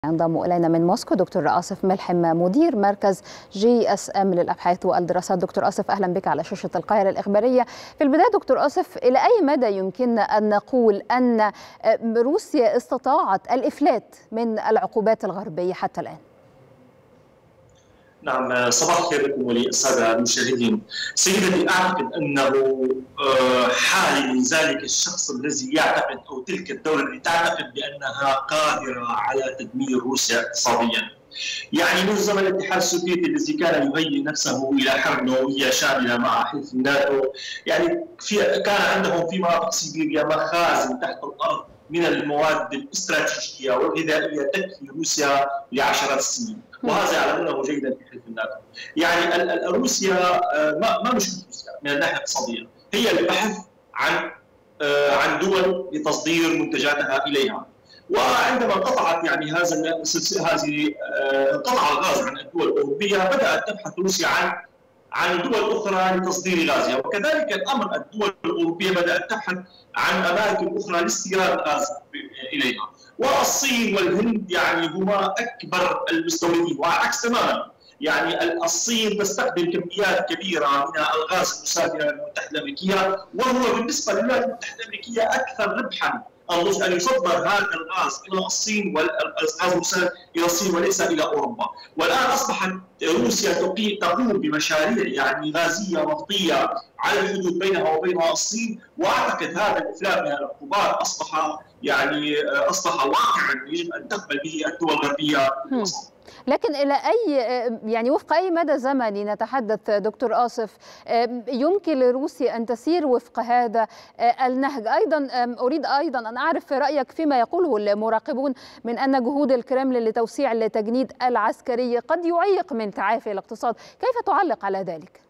ينضم إلينا من موسكو دكتور آصف ملحم مدير مركز GSM للأبحاث والدراسات. دكتور آصف، أهلا بك على شاشة القاهرة الإخبارية. في البداية دكتور آصف، إلى أي مدى يمكننا أن نقول أن روسيا استطاعت الإفلات من العقوبات الغربية حتى الآن؟ نعم، صباح الخير لكم وللسادة المشاهدين. سيدتي، أعتقد أنه حال من ذلك الشخص الذي يعتقد أو تلك الدولة التي تعتقد بأنها قادرة على تدمير روسيا اقتصاديا. يعني منذ زمن الاتحاد السوفيتي الذي كان يهيئ نفسه إلى حرب نووية شاملة مع حلف الناتو، يعني كان عندهم في مناطق سيبيريا مخازن تحت الأرض من المواد الاستراتيجية والغذائية تكفي روسيا لعشرات السنين، وهذا يعلمونه جيدا في حلف الناتو. يعني روسيا ما مشكلة روسيا من الناحية الاقتصادية، هي البحث عن دول لتصدير منتجاتها إليها. وعندما قطعت يعني هذه قطع الغاز عن الدول الأوروبية، بدأت تبحث روسيا عن دول أخرى لتصدير غازها، وكذلك الأمر الدول الأوروبية بدأت تبحث عن أماكن أخرى لاستيراد الغاز إليها. والصين والهند يعني هما أكبر المستوردين، وعكس تماما. يعني الصين تستخدم كميات كبيرة من الغاز المسال إلى الولايات المتحدة الأمريكية، وهو بالنسبة للولايات المتحدة الأمريكية أكثر ربحا أن يصدر هذا الغاز إلى الصين، والغاز المسال إلى الصين وليس إلى أوروبا. والآن أصبحت روسيا تقوم بمشاريع يعني غازية نفطية على الحدود بينها وبين الصين، وأعتقد هذا الإفلات من العقوبات أصبح واقعا يجب أن تقبل به الدول الغربية. لكن إلى أي يعني وفق أي مدى زمني نتحدث دكتور آصف يمكن لروسيا أن تسير وفق هذا النهج؟ أيضا أريد أن أعرف رأيك فيما يقوله المراقبون من أن جهود الكرملين لتوسيع التجنيد العسكري قد يعيق من تعافي الاقتصاد، كيف تعلق على ذلك؟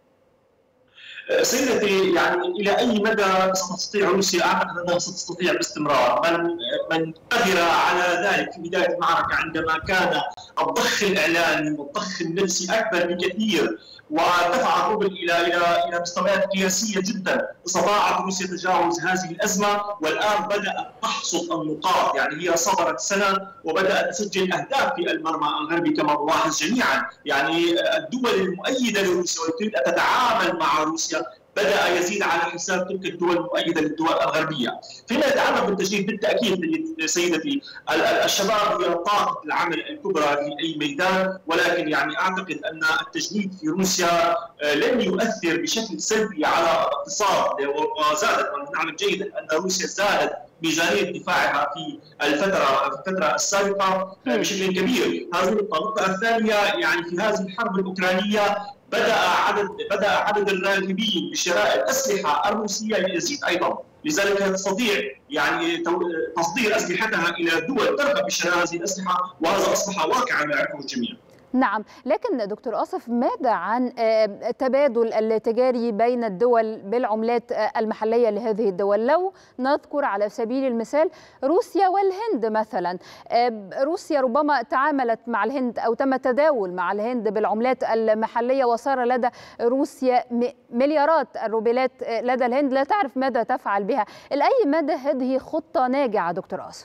سيدتي، يعني الى اي مدى ستستطيع روسيا؟ اعتقد انها ستستطيع الاستمرار. من قدر على ذلك في بدايه المعركه عندما كان الضخ الاعلامي والضخ النفسي اكبر بكثير، ودفع الروبل الى مستويات قياسيه جدا، استطاعت روسيا تجاوز هذه الازمه، والان بدات تحصد النقاط. يعني هي صبرت سنه وبدات تسجل اهداف في المرمى الغربي كما نلاحظ جميعا. يعني الدول المؤيده لروسيا وتريد ان تتعامل مع روسيا بدأ يزيد على حساب تلك الدول المؤيدة للدول الغربية. فيما يتعلق بالتجنيد، بالتأكيد سيدتي الشباب هي طاقة العمل الكبرى في أي ميدان، ولكن يعني أعتقد أن التجنيد في روسيا لن يؤثر بشكل سلبي على الاقتصاد، وزادت ونعلم جيدا أن روسيا زادت ميزانية دفاعها في الفترة السابقة بشكل كبير. هذه النقطة الثانية، يعني في هذه الحرب الأوكرانية بدأ عدد الراغبين بشراء الأسلحة الروسية يزيد أيضا، لذلك تستطيع يعني تصدير أسلحتها إلى دول ترغب بشراء هذه الأسلحة، وهذا أصبح واقعا يعرفه الجميع. نعم، لكن دكتور آصف، ماذا عن التبادل التجاري بين الدول بالعملات المحلية لهذه الدول؟ لو نذكر على سبيل المثال روسيا والهند مثلا، روسيا ربما تعاملت مع الهند أو تم التداول مع الهند بالعملات المحلية، وصار لدى روسيا مليارات الروبلات لدى الهند لا تعرف ماذا تفعل بها. إلى أي مدى هذه خطة ناجعة دكتور آصف؟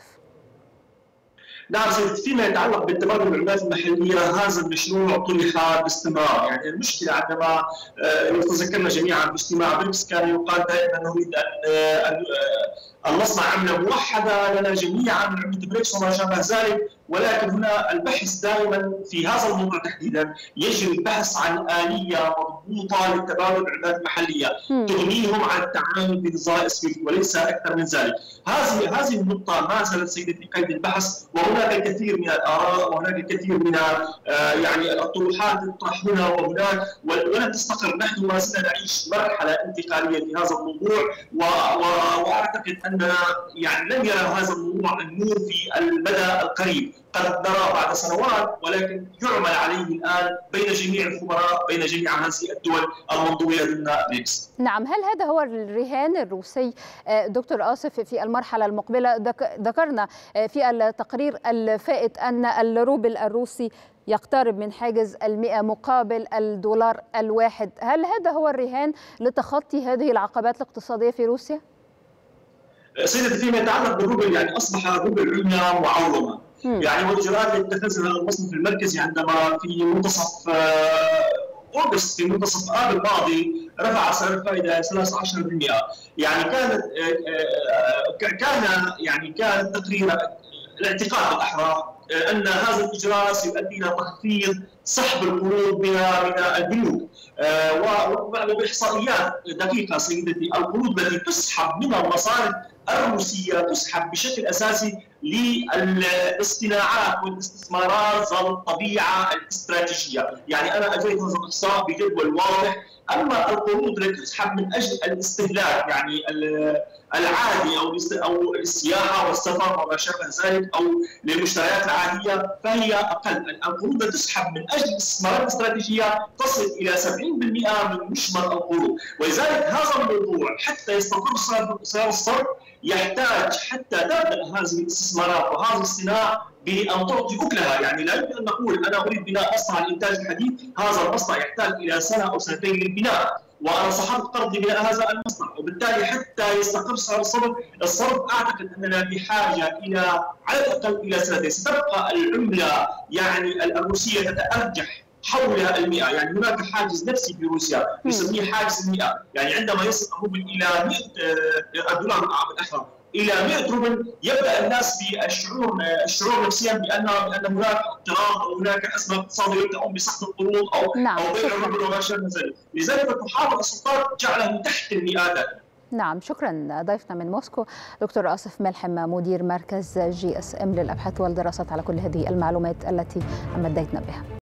نعم سيدي، فيما يتعلق بالتبادل العملات المحليه، هذا المشروع طرح باستمرار. يعني المشكله عندما تذكرنا جميعا باجتماع بريكس كان يقال دائما نريد ان نصنع عمله موحده لنا جميعا، عمله بريكس وما شابه ذلك، ولكن هنا البحث دائما في هذا الموضوع تحديدا يجري البحث عن آلية مضبوطة للتبادل العملات المحلية تغنيهم عن التعامل بنظام سويفت وليس أكثر من ذلك. هذه النقطة ما زالت سيدتي قيد البحث، وهناك الكثير من الآراء وهناك الكثير من يعني الطروحات تطرح هنا وهناك، ولن تستقر. نحن ما زلنا نعيش مرحلة انتقالية في هذا الموضوع، وأعتقد أننا يعني لن يرى هذا الموضوع النور في المدى القريب. قد نرى بعد سنوات، ولكن يعمل عليه الآن بين جميع الخبراء، بين جميع هذه الدول المنضوية ضمن بريكس. نعم، هل هذا هو الرهان الروسي دكتور آصف في المرحلة المقبلة؟ ذكرنا في التقرير الفائت أن الروبل الروسي يقترب من حاجز 100 مقابل الدولار الواحد. هل هذا هو الرهان لتخطي هذه العقبات الاقتصادية في روسيا؟ سيدتي، فيما يتعلق بالروبل، يعني أصبح الروبل عملة معوضة، يعني والإجراءات اللي اتخذها المصرف المركزي عندما في منتصف أغسطس، في منتصف آب الماضي، رفع سعر الفائدة 13%. يعني كان تقريبا الاعتقاد الأحرى أن هذا الإجراء سيؤدي إلى تخفيض سحب القروض من البنوك. وبإحصائيات دقيقة سيدتي، القروض التي تسحب من المصارف الروسية تسحب بشكل أساسي للاصطناعات والاستثمارات ذات الطبيعة الاستراتيجية. يعني أنا أجريت هذا الإحصاء بجدول واضح. أما القروض التي تسحب من أجل الاستهلاك يعني العادي أو السياحة والسفر وما شابه ذلك أو للمشتريات العادية فهي أقل. القروض التي تسحب من أجل الاستثمارات الاستراتيجية تصل إلى 70% من مجمل القروض. ولذلك هذا الموضوع حتى يستقر سعر الصرف يحتاج حتى تبدأ هذه الاستثمارات وهذا الصناعة بأن تعطي أكلها. يعني لا يمكن أن نقول أنا أريد بناء مصنع الإنتاج الحديث، هذا المصنع يحتاج إلى سنة أو سنتين للبناء، وأنا سحبت قرض لبناء هذا المصنع، وبالتالي حتى يستقر سعر الصرف أعتقد أننا بحاجة إلى على الأقل إلى سنتين. ستبقى العملة يعني الروسية تتأرجح حول 100. يعني هناك حاجز نفسي في روسيا يسميه حاجز 100. يعني عندما يصل الروبل إلى 100 دولار بالأحرى إلى 100 روبل يبدأ الناس بالشعور نفسيا بأن هناك اضطراب أو هناك أزمة اقتصادية تقوم بسحب القروض أو بيع الروبل وما شابه ذلك. لذلك تحاول السلطات جعله تحت المئات. نعم، شكرا. ضيفنا من موسكو دكتور آصف ملحم، مدير مركز GSM للأبحاث والدراسات، على كل هذه المعلومات التي أمديتنا بها.